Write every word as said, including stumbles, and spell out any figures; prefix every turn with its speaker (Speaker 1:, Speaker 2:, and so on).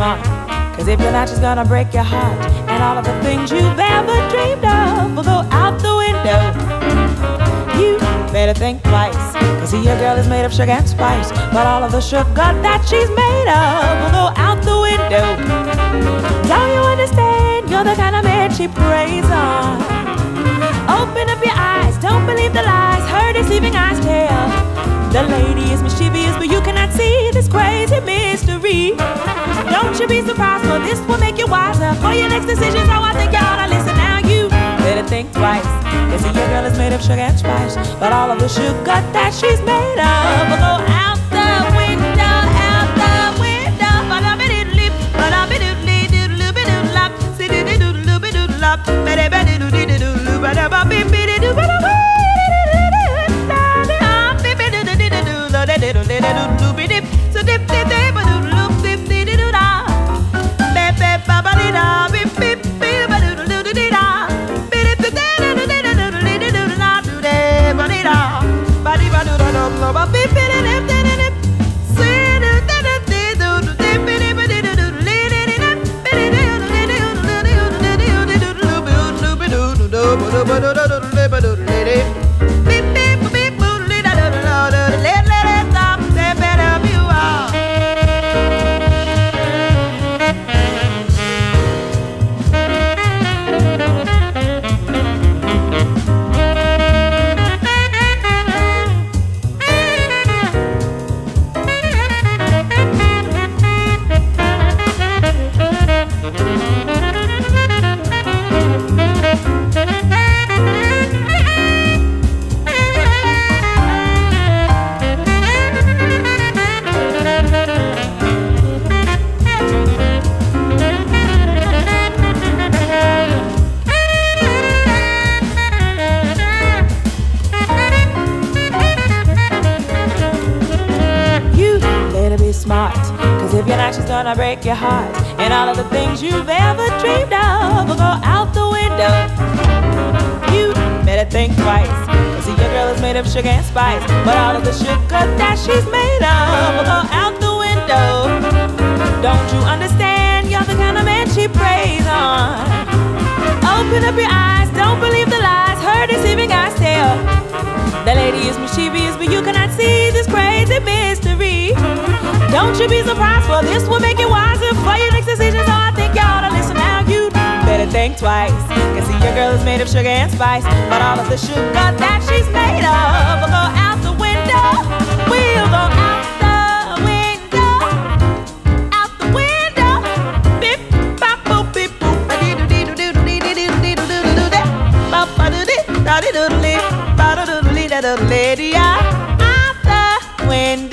Speaker 1: smart, cause if you're not, she's gonna break your heart. And all of the things you've ever dreamed of will go out the window. You better think twice, cause see, your girl is made of sugar and spice, but all of the sugar that she's made of will go out the window. Don't you understand? You're the kind of man she preys on. Open up your eyes, don't believe the lies her deceiving eyes tell. The lady is mischievous, but you cannot see this crazy mystery. Don't you be surprised, for this will make you wiser for your next decision. So I think you ought to listen now. You better think twice, cause see, your girl is made of sugar and spice, but all of the sugar that she's made of will go out the window, out the window. But I'm in it, but I'm in it, doodle doodle lop, see doodle doodle doodle lop, better better doodle doodle, but I'm a bit bit doodle doodle. So dip dip dip ba doo loop dip dip doo da, bep bep ba ba dee da, bip bip bip ba doo doo doo dee da, bip dip dip doo doo doo doo doo doo doo da doo dee ba dee da, ba dee ba doo da doo ba bip bip dip dip dip, see doo doo doo dee doo doo dip dip ba dee doo doo dee dee dee dip, dee dee doo dee doo doo dee doo dee doo dee doo doo doo doo doo doo doo ba doo ba doo doo doo ba doo dee dee, bip bip bip boo dee da doo doo doo dee. Smart, cause if you're not, she's gonna break your heart. And all of the things you've ever dreamed of will go out the window. You better think twice, cause see, your girl is made of sugar and spice, but all of the sugar that she's made of will go out the window. Don't you understand? You're the kind of man she preys on. Open up your eyes, don't believe the lies her deceiving eyes tell. The lady is mischievous, but you cannot see this crazy mystery. Don't you be surprised, for this will make you wiser for your next decision. So I think you ought to listen now. You better think twice, cause see, your girl is made of sugar and spice, but all of the sugar that she's made of will go out the window. We'll go out the window, out the window. Bip bop boop bip boop, ba dee doo dee doo dee doo dee dee doo dee doo doo doo dee, ba ba doo dee da dee doo dee, ba doo doo dee da doo dee dee, out the window.